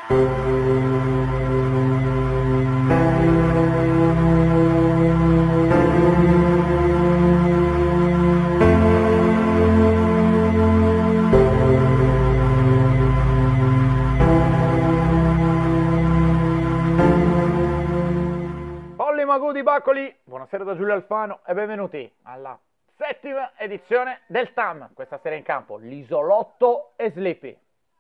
Magù di Baccoli, buonasera da Giulio Alfano e benvenuti alla settima edizione del TAM. Questa sera in campo l'Isolotto e Sleepy.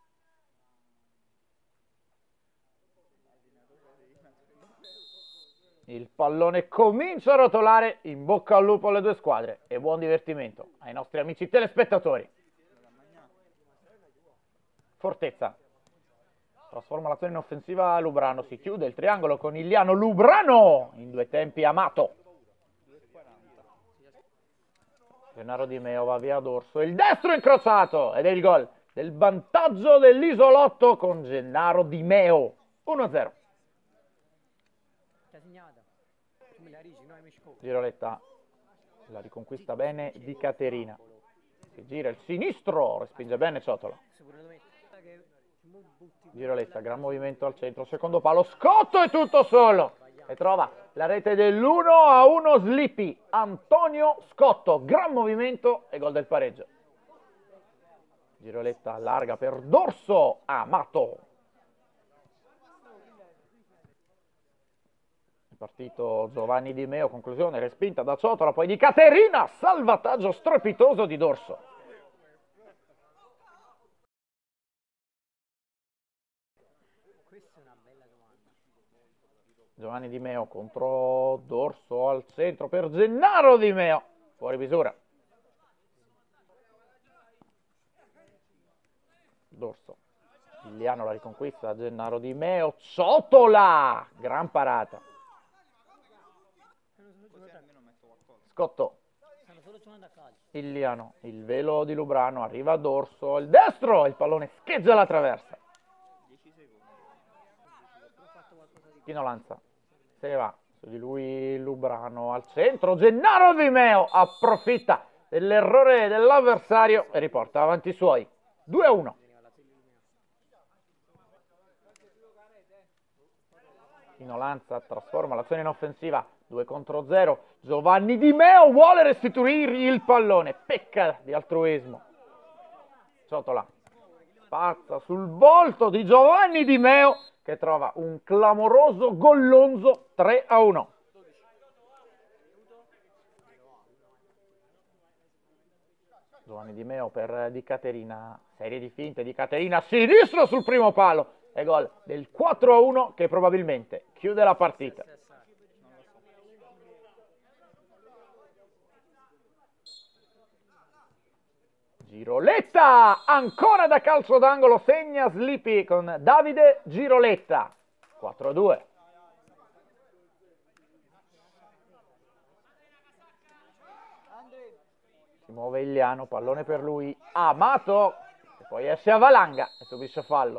Il pallone comincia a rotolare, in bocca al lupo alle due squadre e buon divertimento ai nostri amici telespettatori. Fortezza trasforma l'azione in offensiva. Lubrano si chiude il triangolo con Iliano. Lubrano in due tempi Amato. Gennaro Di Meo va via dorso, il destro incrociato ed è il gol del vantaggio dell'Isolotto con Gennaro Di Meo. 1-0. Giroletta la riconquista bene di Caterina, si gira il sinistro, respinge bene Ciotola. Giroletta, gran movimento al centro, secondo palo, Scotto è tutto solo e trova la rete dell'1-1 Sleepy. Antonio Scotto, gran movimento e gol del pareggio. Giroletta allarga per dorso, Amato. Il partito Giovanni Di Meo, conclusione respinta da Ciotola, poi di Caterina, salvataggio strepitoso di dorso. Giovanni Di Meo contro dorso al centro per Gennaro Di Meo, fuori misura. Dorso, Iliano la riconquista, Gennaro Di Meo, Ciotola, gran parata. Scotto, Iliano, il velo di Lubrano, arriva a dorso, il destro, il pallone scheggia la traversa. Pino Lanza, se ne va, su di lui Lubrano al centro, Gennaro Di Meo approfitta dell'errore dell'avversario e riporta avanti i suoi. 2-1. Pino Lanza trasforma l'azione in offensiva, 2 contro 0, Giovanni Di Meo vuole restituirgli il pallone, pecca di altruismo. Ciotola spazza sul volto di Giovanni Di Meo che trova un clamoroso gollonzo. 3-1. Giovanni Di Meo per Di Caterina, serie di finte di Caterina, sinistro sul primo palo e gol del 4-1 che probabilmente chiude la partita. Giroletta, ancora da calcio d'angolo, segna Sleepy con Davide Giroletta. 4-2. Si muove Iliano, pallone per lui, Amato, e poi esce a valanga e subisce fallo.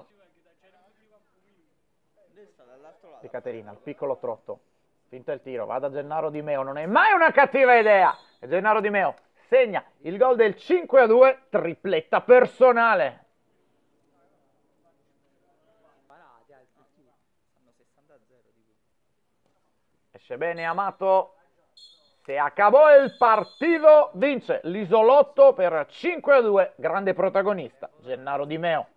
Di Caterina, il piccolo trotto, finta il tiro, va da Gennaro Di Meo, non è mai una cattiva idea, e Gennaro Di Meo segna il gol del 5-2, tripletta personale. Esce bene Amato, se acabò il partito vince l'Isolotto per 5-2, grande protagonista Gennaro Di Meo.